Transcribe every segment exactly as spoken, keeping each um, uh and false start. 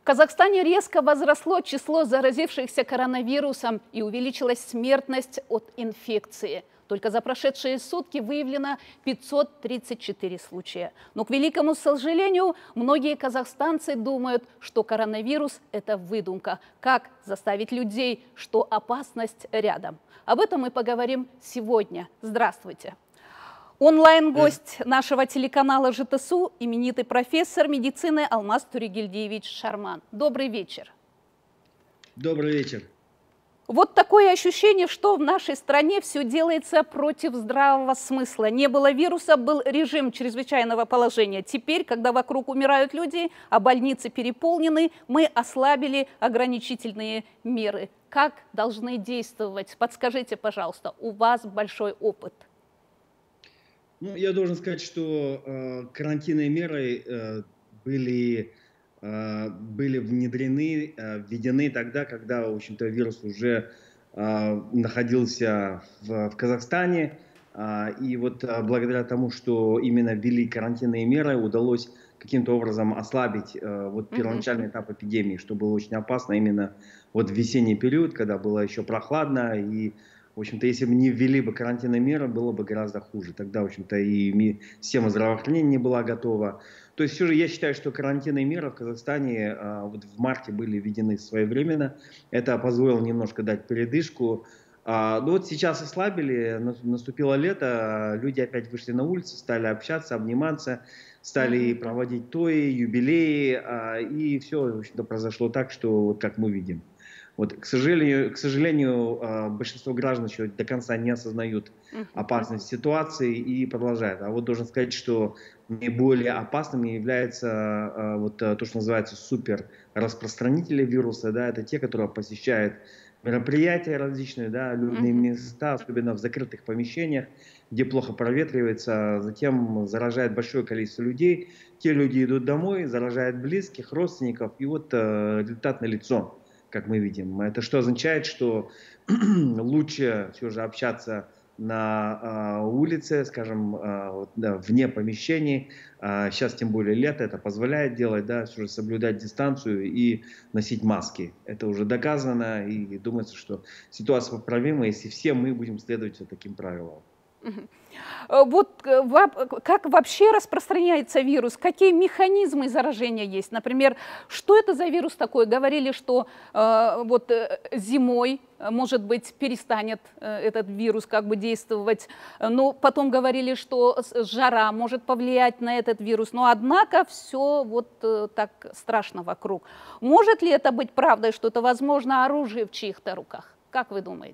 Казахстане резко возросло число заразившихся коронавирусом и увеличилась смертность от инфекции. Только за прошедшие сутки выявлено пятьсот тридцать четыре случая. Но, к великому сожалению, многие казахстанцы думают, что коронавирус – это выдумка. Как заставить людей, что опасность рядом? Об этом мы поговорим сегодня. Здравствуйте. Онлайн-гость нашего телеканала ЖТСУ – именитый профессор медицины Алмаз Турегельдиевич Шарман. Добрый вечер. Добрый вечер. Вот такое ощущение, что в нашей стране все делается против здравого смысла. Не было вируса, был режим чрезвычайного положения. Теперь, когда вокруг умирают люди, а больницы переполнены, мы ослабили ограничительные меры. Как должны действовать? Подскажите, пожалуйста, у вас большой опыт. Ну, я должен сказать, что э, карантинные меры э, были, э, были внедрены, э, введены тогда, когда, в общем-то, вирус уже э, находился в, в Казахстане. Э, и вот э, благодаря тому, что именно ввели карантинные меры, удалось каким-то образом ослабить э, вот первоначальный этап эпидемии, что было очень опасно именно вот в весенний период, когда было еще прохладно. И в общем-то, если бы не ввели бы карантинные меры, было бы гораздо хуже. Тогда, в общем-то, и система здравоохранения не была готова. То есть, все же я считаю, что карантинные меры в Казахстане а, вот в марте были введены своевременно. Это позволило немножко дать передышку. А, ну вот сейчас ослабили, наступило лето, люди опять вышли на улицы, стали общаться, обниматься, стали проводить тои, юбилеи. А, и все, в общем-то, произошло так, что вот как мы видим. Вот, к сожалению, к сожалению, большинство граждан еще до конца не осознают опасность ситуации и продолжают. А вот должен сказать, что наиболее опасными является вот то, что называется суперраспространители вируса. Да, это те, которые посещают мероприятия различные, да, людные места, особенно в закрытых помещениях, где плохо проветривается, затем заражает большое количество людей. Те люди идут домой, заражают близких, родственников, и вот результат налицо. Как мы видим. Это что означает, что лучше все же общаться на э, улице, скажем, э, вот, да, вне помещений. Э, сейчас тем более лето это позволяет делать, да, все же соблюдать дистанцию и носить маски. Это уже доказано, и думается, что ситуация поправима, если все мы будем следовать вот таким правилам. Вот как вообще распространяется вирус? Какие механизмы заражения есть? Например, что это за вирус такой? Говорили, что э, вот зимой, может быть, перестанет этот вирус как бы действовать. Но потом говорили, что жара может повлиять на этот вирус. Но однако все вот так страшно вокруг. Может ли это быть правдой, что это, возможно, оружие в чьих-то руках? Как вы думаете?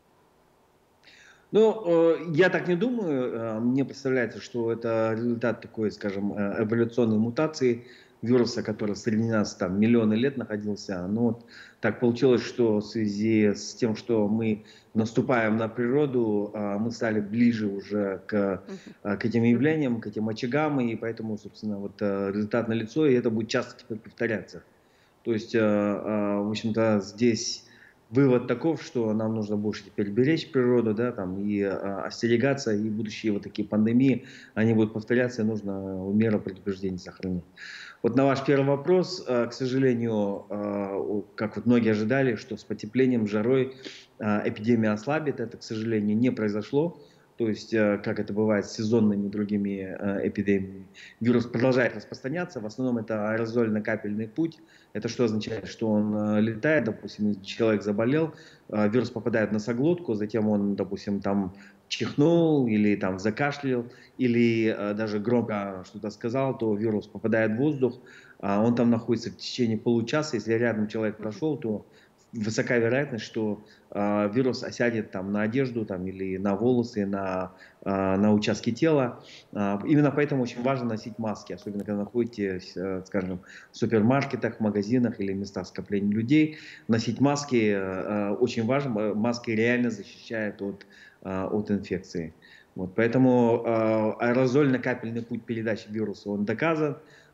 Ну, я так не думаю. Мне представляется, что это результат такой, скажем, эволюционной мутации вируса, который среди нас там миллионы лет находился. Но вот так получилось, что в связи с тем, что мы наступаем на природу, мы стали ближе уже к, к этим явлениям, к этим очагам, и поэтому, собственно, вот результат налицо, и это будет часто теперь повторяться. То есть, в общем-то, здесь вывод таков, что нам нужно больше теперь беречь природу, да, там, и а, остерегаться, и будущие вот такие пандемии, они будут повторяться, и нужно меры предупреждения сохранить. Вот на ваш первый вопрос, а, к сожалению, а, как вот многие ожидали, что с потеплением, жарой а, эпидемия ослабит, это, к сожалению, не произошло. То есть, как это бывает с сезонными другими эпидемиями, вирус продолжает распространяться. В основном это аэрозольно-капельный путь. Это что означает? Что он летает, допустим, человек заболел, вирус попадает в носоглотку, затем он, допустим, там чихнул или там закашлял, или даже громко что-то сказал, то вирус попадает в воздух, он там находится в течение получаса. Если рядом человек прошел, то высока вероятность, что э, вирус осядет там на одежду там, или на волосы, на, э, на участки тела. Э, именно поэтому очень важно носить маски, особенно когда находитесь, э, скажем, в супермаркетах, магазинах или местах скопления людей. Носить маски э, очень важно, маски реально защищают от, э, от инфекции. Вот, поэтому э, аэрозольно-капельный путь передачи вируса, он доказан.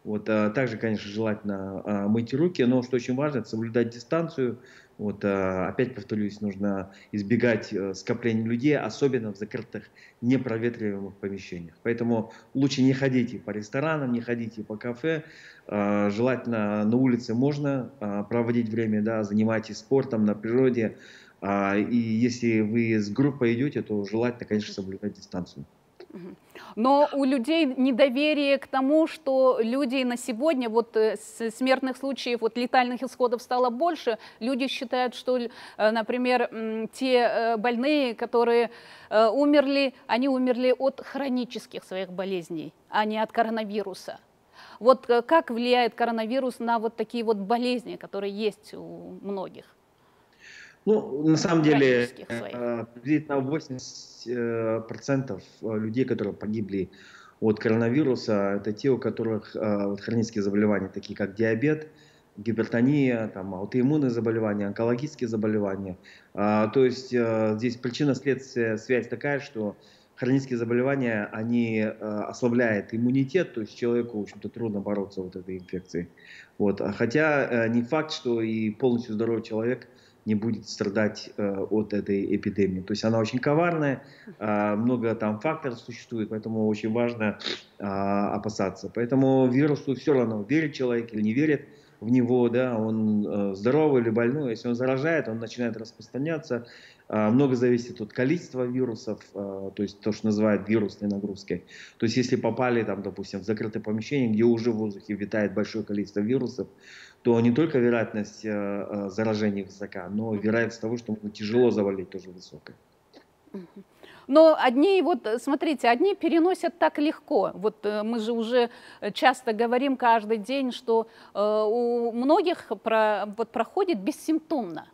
Вот, а также, конечно, желательно а, мыть руки, но что очень важно, это соблюдать дистанцию. Вот, а, опять повторюсь, нужно избегать э, скоплений людей, особенно в закрытых, непроветриваемых помещениях. Поэтому лучше не ходите по ресторанам, не ходите по кафе. А, желательно на улице можно а, проводить время, да, занимайтесь спортом на природе. А, и если вы с группой идете, то желательно, конечно, соблюдать дистанцию. Мгм. Но у людей недоверие к тому, что люди на сегодня, вот э, с- смертных случаев, вот летальных исходов стало больше. Люди считают, что, л- э, например, м, те э, больные, которые э, умерли, они умерли от хронических своих болезней, а не от коронавируса. Вот э, как влияет коронавирус на вот такие вот болезни, которые есть у многих, Ну, на самом деле, хронических своих? э, приблизительно восемьдесят э, процентов э, людей, которые погибли от коронавируса, это те, у которых э, вот хронические заболевания, такие как диабет, гипертония, там, аутоиммунные заболевания, онкологические заболевания. А, то есть э, здесь причинно-следственная связь такая, что хронические заболевания, они э, ослабляют иммунитет, то есть человеку, в общем-то, трудно бороться вот этой инфекцией. Вот. А Хотя э, не факт, что и полностью здоровый человек не будет страдать э, от этой эпидемии. То есть она очень коварная, э, много там факторов существует, поэтому очень важно э, опасаться. Поэтому вирусу все равно, верит человек или не верит в него, да, он э, здоровый или больной, если он заражает, он начинает распространяться. Э, много зависит от количества вирусов, э, то есть то, что называют вирусной нагрузкой. То есть если попали, там, допустим, в закрытое помещение, где уже в воздухе витает большое количество вирусов, то не только вероятность э, э, заражения высока, но вероятность того, что можно тяжело заболеть, тоже высокая. Мгм. Но одни, вот э, смотрите, одни переносят так легко. Вот э, мы же уже э, часто говорим каждый день, что э, у многих про, вот, проходит бессимптомно,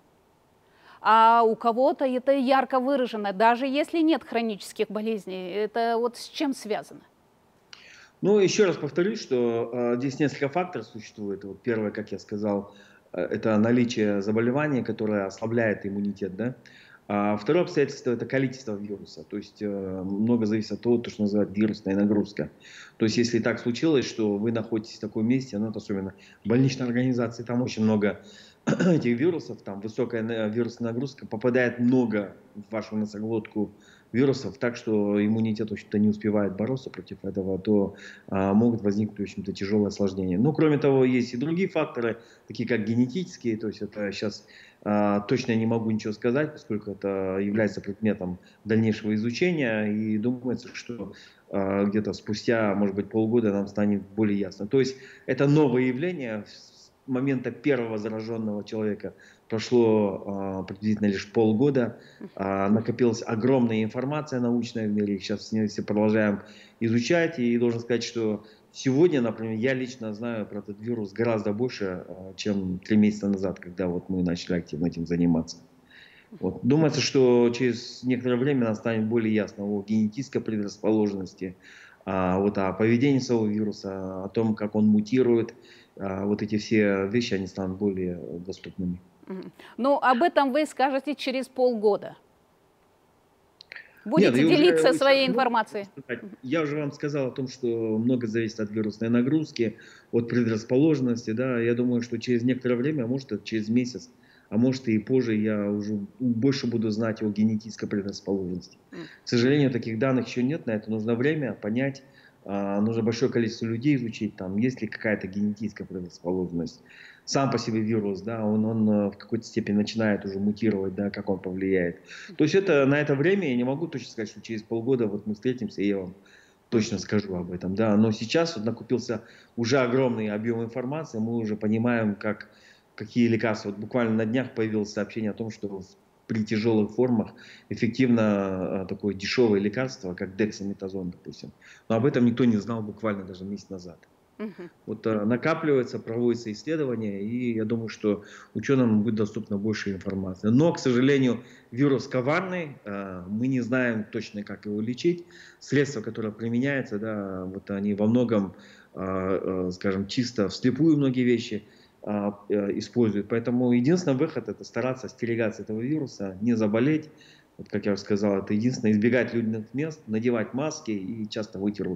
а у кого-то это ярко выражено, даже если нет хронических болезней. Это вот с чем связано? Ну, еще раз повторюсь, что э, здесь несколько факторов существует. Вот первое, как я сказал, э, это наличие заболевания, которое ослабляет иммунитет, да. А второе обстоятельство – это количество вируса. То есть э, много зависит от того, то, что называют вирусная нагрузка. То есть если так случилось, что вы находитесь в таком месте, ну, это особенно в больничной организации, там очень много этих вирусов, там высокая на- вирусная нагрузка, попадает много в вашу носоглотку вирусов, так что иммунитет, в общем-то, не успевает бороться против этого, то а, могут возникнуть, в общем-то, тяжелые осложнения. Но, кроме того, есть и другие факторы, такие как генетические, то есть это сейчас а, точно не могу ничего сказать, поскольку это является предметом дальнейшего изучения, и думается, что а, где-то спустя, может быть, полгода нам станет более ясно. То есть это новое явление, с момента первого зараженного человека прошло а, приблизительно лишь полгода, а, накопилась огромная информация научная в мире, сейчас все продолжаем изучать, и должен сказать, что сегодня, например, я лично знаю про этот вирус гораздо больше, а, чем три месяца назад, когда вот мы начали активно этим заниматься. Вот. Думается, что через некоторое время нам станет более ясно о генетической предрасположенности, а, вот, о поведении самого вируса, о том, как он мутирует. А, вот эти все вещи, они станут более доступными. Мгм. Ну, об этом вы скажете через полгода. Нет, Будете я уже делиться сейчас своей могу информацией. сказать. Я уже вам сказал о том, что много зависит от вирусной нагрузки, от предрасположенности. Да. Я думаю, что через некоторое время, а может это через месяц, а может и позже, я уже больше буду знать о генетической предрасположенности. М. К сожалению, таких данных еще нет, на это нужно время понять, а, нужно большое количество людей изучить, там, есть ли какая-то генетическая предрасположенность. Сам по себе вирус, да, он, он э, в какой-то степени начинает уже мутировать, да, как он повлияет. То есть это на это время я не могу точно сказать, что через полгода вот мы встретимся, и я вам точно Мгм. скажу об этом. Да. Но сейчас вот накопился уже огромный объем информации, мы уже понимаем, как, какие лекарства. Вот буквально на днях появилось сообщение о том, что в- при тяжелых формах эффективно а, такое дешевое лекарство, как дексаметазон, допустим. Но об этом никто не знал буквально даже месяц назад. Мгм. Вот а, накапливается, проводятся исследования, и я думаю, что ученым будет доступна больше информации. Но, к сожалению, вирус коварный, а, мы не знаем точно, как его лечить. Средства, которые применяются, да, вот они во многом, а, а, скажем, чисто вслепую многие вещи а, э, используют. Поэтому единственный выход – это стараться остерегаться этого вируса, не заболеть. Вот, как я уже сказал, это единственное – избегать людных мест, надевать маски и часто мыть руки.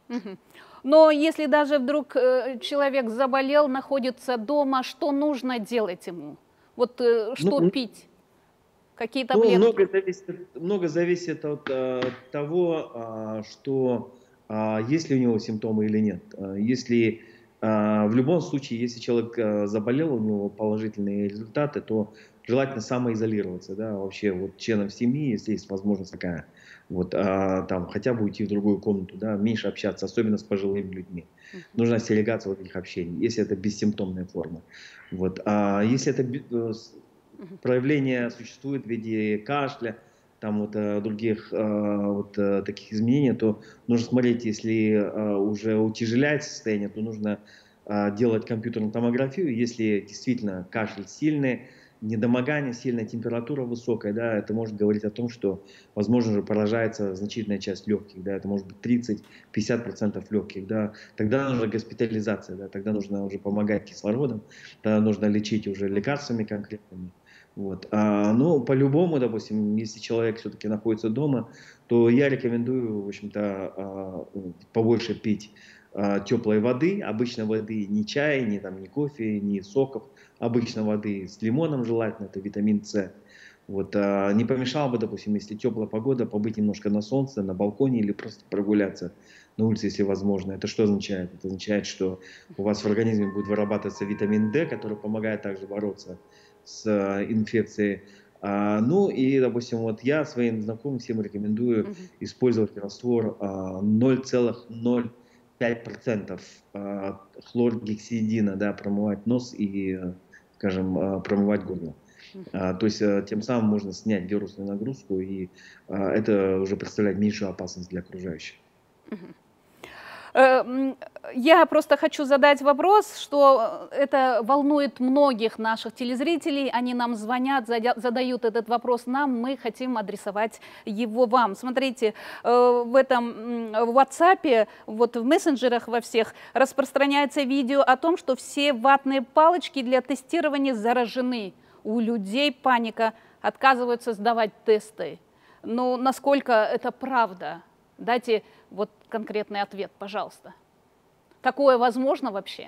Мгм. Но если даже вдруг э, человек заболел, находится дома, что нужно делать ему? Вот э, Ну, что м, пить? Какие ну, много таблетки? зависит, от- много зависит от э, того, а, что а, есть ли у него симптомы или нет. А, Если а, в любом случае, если человек а, заболел, у него положительные результаты, то желательно самоизолироваться, да, вообще вот членам семьи, если есть возможность такая, вот, а, там хотя бы уйти в другую комнату, да, меньше общаться, особенно с пожилыми людьми. Мгм. Нужно остерегаться вот этих общений, если это бессимптомная форма. Вот. А если это бе- э, с- Мгм. проявления существуют в виде кашля, там вот э, других э, вот э, таких изменений, то нужно смотреть, если э, уже утяжеляется состояние, то нужно э, делать компьютерную томографию. Если действительно кашель сильный, недомогание, сильная температура высокая, да, это может говорить о том, что, возможно, уже поражается значительная часть легких, да, это может быть тридцать-пятьдесят процентов легких, да, тогда нужна госпитализация, да, тогда нужно уже помогать кислородом, тогда нужно лечить уже Мгм. лекарствами конкретными. Вот. А, ну, по-любому, допустим, если человек все-таки находится дома, то я рекомендую, в общем-то, а, побольше пить а, теплой воды, обычной воды, не чая, не, там, не кофе, не соков, обычной воды с лимоном желательно, это витамин С. Вот, а, не помешало бы, допустим, если теплая погода, побыть немножко на солнце, на балконе или просто прогуляться на улице, если возможно. Это что означает? Это означает, что у вас в организме будет вырабатываться витамин D, который помогает также бороться с э, инфекцией. А, ну и, допустим, вот я своим знакомым всем рекомендую Мгм. использовать раствор а, ноль целых ноль пять процентов а, хлоргексидина, да, промывать нос и, э, скажем, а, промывать горло. Мгм. А, то есть э, тем самым можно снять вирусную нагрузку, и а, это уже представляет меньшую опасность для окружающих. Мгм. Э, м, Я просто хочу задать вопрос, что э, это волнует многих наших телезрителей. Они нам звонят, задя- задают этот вопрос нам, мы хотим адресовать его вам. Смотрите, э, в этом м, в WhatsApp, вот в мессенджерах во всех распространяется видео о том, что все ватные палочки для тестирования заражены. У людей паника, отказываются сдавать тесты. Ну, насколько это правда? Дайте вот конкретный ответ, пожалуйста. Такое возможно вообще?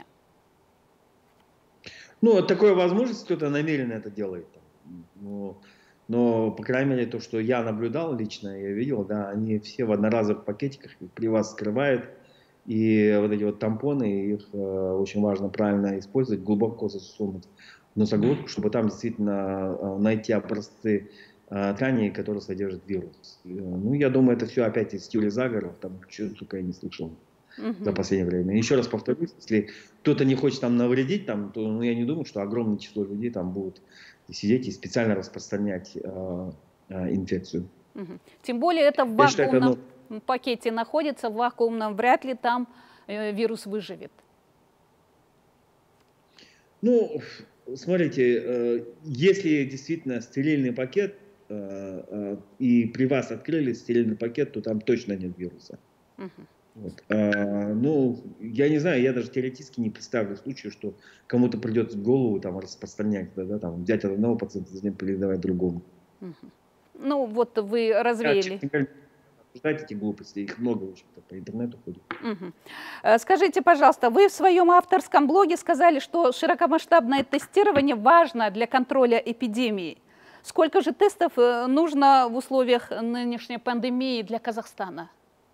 Ну, вот такой возможность кто-то намеренно это делает. Там. Но, но, по крайней мере, то, что я наблюдал лично, я видел, да, они все в одноразовых пакетиках их при вас скрывают. И вот эти вот тампоны, их э, очень важно правильно использовать, глубоко засунуть в носоглотку, чтобы там действительно э, найти образцы э, тканей, которые содержат вирус. Э, ну, я думаю, это все опять из теории заговоров, там, что, сука, я не слышал за Мгм. последнее время. Еще раз повторюсь, если кто-то не хочет там навредить, там, то ну, я не думаю, что огромное число людей там будут сидеть и специально распространять э, э, инфекцию. Мгм. Тем более это в Я считаю, это, вакуумном ну, пакете находится, в вакуумном, вряд ли там э, вирус выживет. ну, смотрите, э, если действительно стерильный пакет, э, э, и при вас открыли стерильный пакет, то там точно нет вируса. Мгм. Вот. А, ну, я не знаю, я даже теоретически не представлю случая, что кому-то придется в голову там распространять, да, да, там, взять от одного пациента, затем передавать другому. Мгм. Ну вот вы Я, развеяли. честно говоря, обсуждать эти глупости, их много, в общем-то, по интернету ходит. Мгм. Э, Скажите, пожалуйста, вы в своем авторском блоге сказали, что широкомасштабное тестирование важно для контроля эпидемии. Сколько же тестов э, нужно в условиях нынешней пандемии для Казахстана?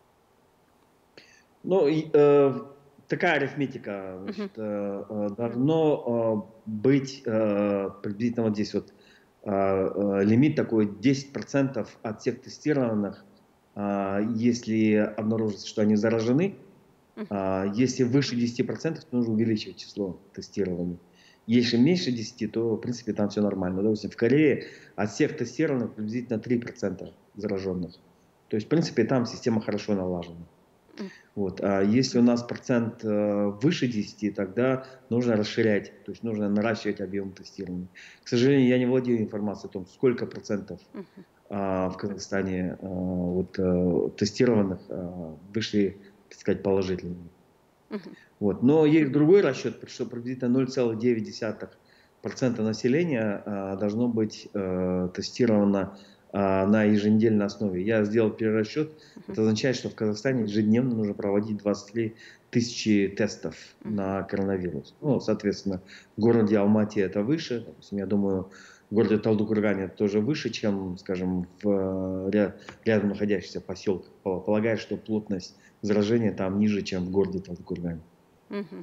Ну, и, э, такая арифметика, Мгм. значит, э, э, должно э, быть э, приблизительно вот здесь вот э, э, лимит такой десять процентов от всех тестированных, э, если обнаружится, что они заражены. Мгм. А, если выше десяти процентов, то нужно увеличивать число тестирований. Если меньше десяти, то, в принципе, там все нормально. Допустим, в Корее от всех тестированных приблизительно три процента зараженных. То есть, в принципе, там система хорошо налажена. М. Вот. А если у нас процент э, выше десяти, тогда нужно расширять, то есть нужно наращивать объем тестирования. К сожалению, я не владею информацией о том, сколько процентов Мгм. а, в Казахстане а, вот, а, тестированных а, вышли, так сказать, положительными. Мгм. Вот. Но есть другой расчет, что приблизительно ноль целых девять десятых процента населения а, должно быть а, тестировано а, на еженедельной основе. Я сделал перерасчет. Мгм. Это означает, что в Казахстане ежедневно нужно проводить двадцать три тысячи тестов Мгм. на коронавирус. Ну, соответственно, в городе Алмате это выше. Допустим, я думаю, в городе Талдыкургане это тоже выше, чем, скажем, в э, ря- рядом находящихся поселках. Пол- Полагаю, что плотность заражения там ниже, чем в городе Талдыкургане. Мгм.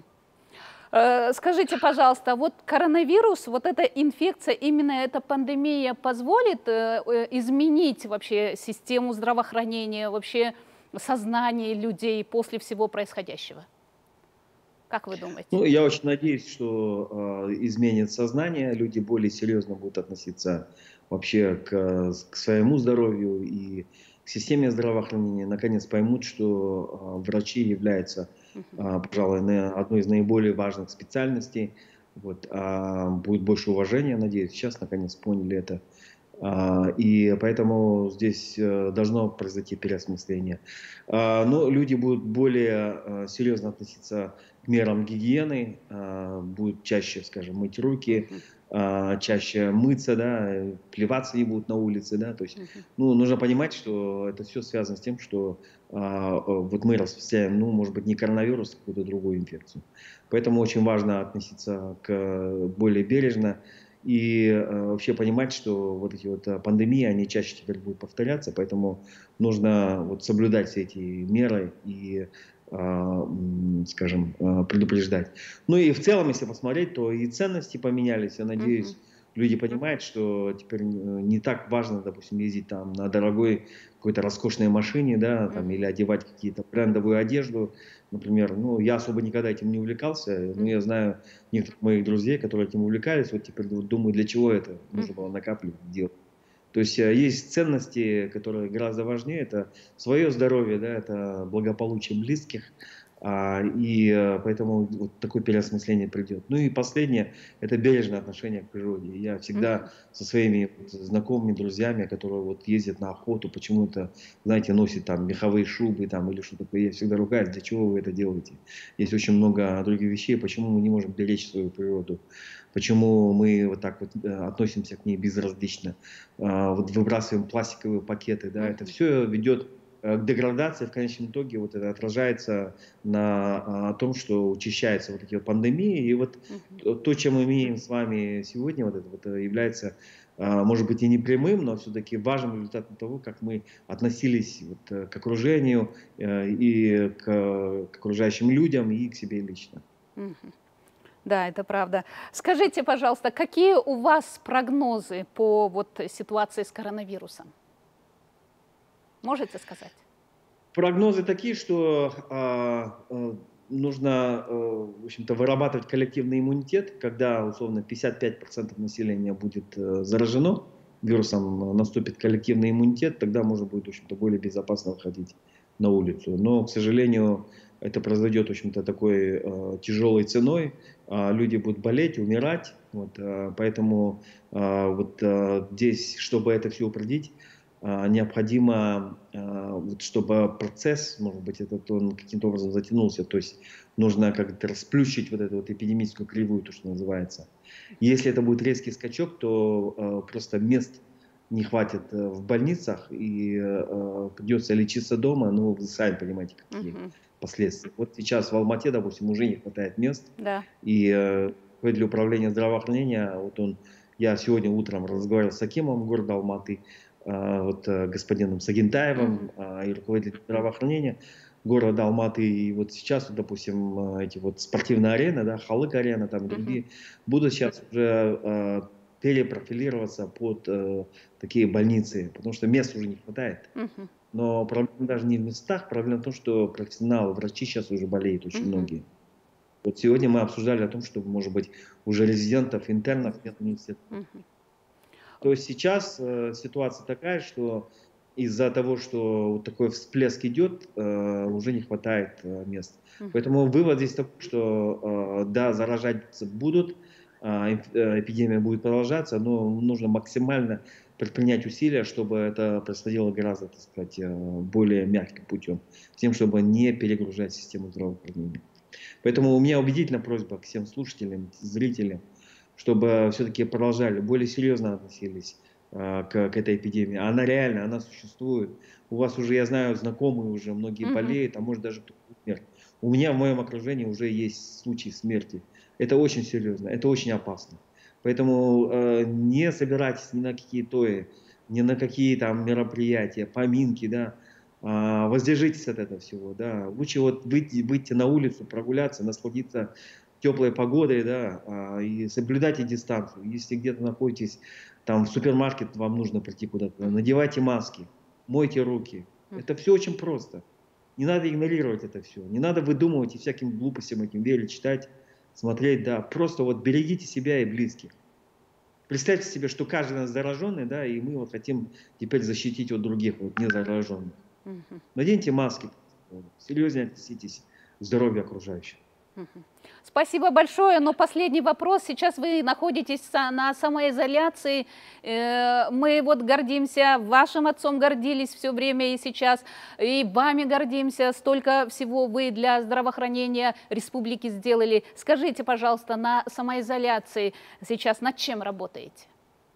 Э, Скажите, пожалуйста, вот коронавирус, вот эта инфекция, именно эта пандемия позволит э, э, изменить вообще систему здравоохранения, вообще сознание людей после всего происходящего? Как вы думаете? Ну, я очень надеюсь, что э, изменит сознание, люди более серьезно будут относиться вообще к, к своему здоровью и к системе здравоохранения. Наконец поймут, что э, врачи являются, Мгм. э, пожалуй, на- одной из наиболее важных специальностей. Вот, а будет больше уважения, надеюсь. Сейчас наконец поняли это. А, И поэтому здесь э, должно произойти переосмысление. А, Но люди будут более э, серьезно относиться к мерам гигиены, а, будут чаще, скажем, мыть руки, Мгм. а, чаще мыться, да, э, плеваться не будут на улице, да, то есть, Мгм. ну, нужно понимать, что это все связано с тем, что а, э, вот мы распространяем, ну, может быть, не коронавирус, а какую-то другую инфекцию. Поэтому очень важно относиться к более бережно и э, вообще понимать, что вот эти вот э, пандемии, они чаще теперь будут повторяться, поэтому нужно вот соблюдать все эти меры и, а, м, скажем, а, предупреждать. Ну и в целом, если посмотреть, то и ценности поменялись. Я Мгм. надеюсь, люди понимают, что теперь э, не так важно, допустим, ездить там на дорогой какой-то роскошной машине, да, там, или Мгм. одевать какие-то брендовую одежду, например. Ну, я особо никогда этим не увлекался, но я Мгм. знаю некоторых моих друзей, которые этим увлекались, вот теперь вот думаю, для чего это нужно было Мгм. накапливать, делать. То есть э, есть ценности, которые гораздо важнее. Это свое здоровье, да, это благополучие близких. А, и э, поэтому вот такое переосмысление придет. Ну и последнее– это бережное отношение к природе. Я всегда Мгм. со своими вот знакомыми, друзьями, которые вот ездят на охоту, почему-то, знаете, носят там меховые шубы там или что такое, я всегда ругаюсь, для чего вы это делаете? Есть очень много других вещей, почему мы не можем беречь свою природу, почему мы вот так вот э, относимся к ней безразлично, а, вот выбрасываем пластиковые пакеты, да, это Мгм. все ведет э, к деградации, в конечном итоге вот это отражается на а, том, что учащаются вот эти вот пандемии, и вот Мгм. то, то, чем мы имеем с вами сегодня, вот это вот э, является, а, может быть, и не прямым, но все-таки важным результатом того, как мы относились вот э, к окружению э, и к, к окружающим людям, и к себе лично. Мгм. Да, это правда. Скажите, пожалуйста, какие у вас прогнозы по вот ситуации с коронавирусом? Можете сказать? Прогнозы такие, что а, а, нужно, э, в общем-то, вырабатывать коллективный иммунитет, когда, условно, пятьдесят пять процентов населения будет э, заражено вирусом, э, наступит коллективный иммунитет, тогда можно будет, в общем-то, более безопасно выходить на улицу. Но, к сожалению, это произойдет, в общем-то, такой э, тяжелой ценой. А, люди будут болеть, умирать. Вот, э, поэтому э, вот э, здесь, чтобы это все упредить, а, необходимо, а, вот, чтобы процесс, может быть, этот он каким-то образом затянулся, то есть нужно как-то расплющить вот эту вот эпидемическую кривую, то, что называется. Если это будет резкий скачок, то а, просто мест не хватит э, в больницах и э, придется лечиться дома, ну, вы сами понимаете, какие Мгм. последствия. Вот сейчас в Алмате, допустим, уже не хватает мест, Да. и э, руководитель управления здравоохранения, вот он, я сегодня утром разговаривал с Акимом города Алматы, а, вот, э, господином Мгм. Сагентаевым, а, и руководителем здравоохранения города Алматы. И вот сейчас, вот, допустим, э, эти вот спортивные арены, да, Халык-арена, там и Мгм. другие, будут сейчас уже э, перепрофилироваться под э, такие больницы, потому что мест уже не хватает. Мгм. Но проблема даже не в местах, проблема в том, что профессионалы, врачи сейчас уже болеют очень Мгм. многие. Вот сегодня мы обсуждали о том, что, может быть, уже резидентов, интернов нет в университетах. Мгм. То есть сейчас э, ситуация такая, что из-за того, что вот такой всплеск идет, э, уже не хватает э, мест. Мгм. Поэтому вывод здесь такой, что э, да, заражаться будут, а, инф- э, эпидемия будет продолжаться, но нужно максимально предпринять усилия, чтобы это происходило гораздо, так сказать, э, более мягким путем, с тем, чтобы не перегружать систему здравоохранения. Поэтому у меня убедительная просьба к всем слушателям, зрителям, чтобы все-таки продолжали, более серьезно относились э, к, к этой эпидемии. Она реально, она существует. У вас уже, я знаю, знакомые уже, многие Мгм. болеют, а может даже кто-то умер. У меня в моем окружении уже есть случаи смерти. Это очень серьезно, это очень опасно. Поэтому э, не собирайтесь ни на какие тои, ни на какие там мероприятия, поминки, да. А, воздержитесь от этого всего, да. Лучше вот выйти, выйти на улицу, прогуляться, насладиться теплой погодой, да, а, и соблюдайте дистанцию. Если где-то находитесь, там в супермаркет, вам нужно прийти куда-то, надевайте маски, мойте руки. Это все очень просто. Не надо игнорировать это все. Не надо выдумывать и всяким глупостям этим верить, читать, смотреть, да. Просто вот берегите себя и близких. Представьте себе, что каждый из нас зараженный, да, и мы вот хотим теперь защитить от других, вот незараженных. Мгм. Наденьте маски, серьезнее относитесь к здоровью окружающих. Мгм. Спасибо большое. Но последний вопрос. Сейчас вы находитесь са- на самоизоляции. Э, Мы вот гордимся, вашим отцом гордились все время и сейчас, и вами гордимся. Столько всего вы для здравоохранения республики сделали. Скажите, пожалуйста, на самоизоляции сейчас над чем работаете?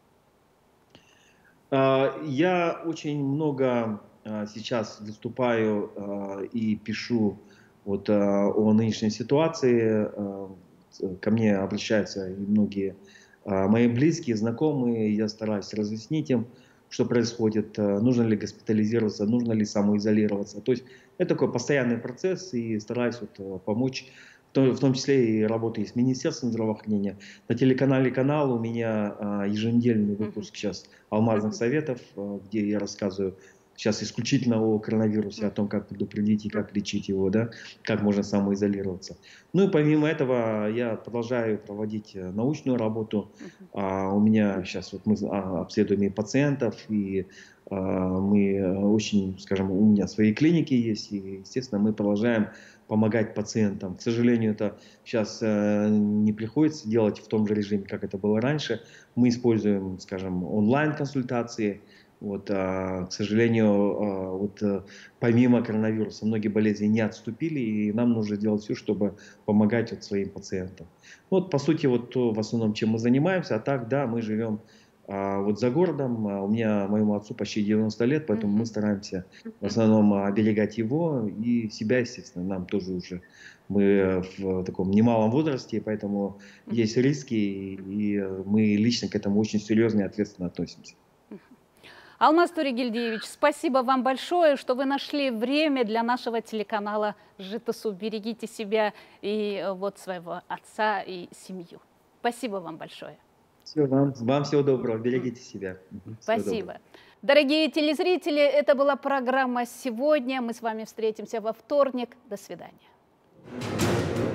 А, Я очень много а, сейчас выступаю а, и пишу вот а, о нынешней ситуации. А, ц- Ко мне обращаются и многие а, мои близкие, знакомые. Я стараюсь разъяснить им, что происходит, а, нужно ли госпитализироваться, нужно ли самоизолироваться. То есть это такой постоянный процесс, и стараюсь вот а, помочь, в том, в том числе и работаю с Министерством здравоохранения. На телеканале «Канал» у меня а, еженедельный Мгм. выпуск сейчас алмазных Мгм. советов, э, где я рассказываю сейчас исключительно о коронавирусе, о том, как предупредить и как лечить его, да, как можно самоизолироваться. Ну и помимо этого я продолжаю проводить э, научную работу. Мгм. А, У меня сейчас вот мы а, обследуем и пациентов, и а, мы э, очень, скажем, у меня свои клиники есть, и, естественно, мы продолжаем помогать пациентам. К сожалению, это сейчас э, не приходится делать в том же режиме, как это было раньше. Мы используем, скажем, онлайн-консультации. Вот, а, к сожалению, а, вот, а, помимо коронавируса многие болезни не отступили, и нам нужно делать все, чтобы помогать вот своим пациентам. Вот, по сути, вот то, в основном, чем мы занимаемся. А так, да, мы живем а, вот за городом. А, у меня, моему отцу почти девяносто лет, поэтому мы Мгм. стараемся в основном а, оберегать его и себя, естественно. Нам тоже уже, мы в таком немалом возрасте, поэтому Мгм. есть риски, и э, мы лично к этому очень серьезно и ответственно относимся. Алмаз Туригельдиевич, спасибо вам большое, что вы нашли время для нашего телеканала «Житасу». Берегите себя и э, вот своего отца и семью. Спасибо вам большое. Всего вам, вам всего доброго, М, берегите себя. Мгм. Всего доброго. Спасибо. Дорогие телезрители, это была программа «Сегодня». Мы с вами встретимся во вторник. До свидания.